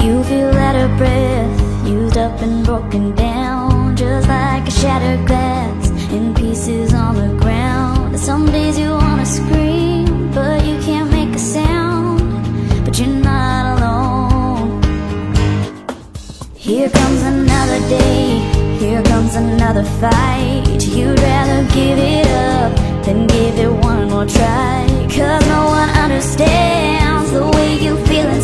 You feel out of breath, used up and broken down, just like a shattered glass in pieces on the ground. Some days you wanna scream, but you can't make a sound. But you're not alone. Here comes another day, here comes another fight. You'd rather give it up than give it one more try, 'cause no one understands the way you feel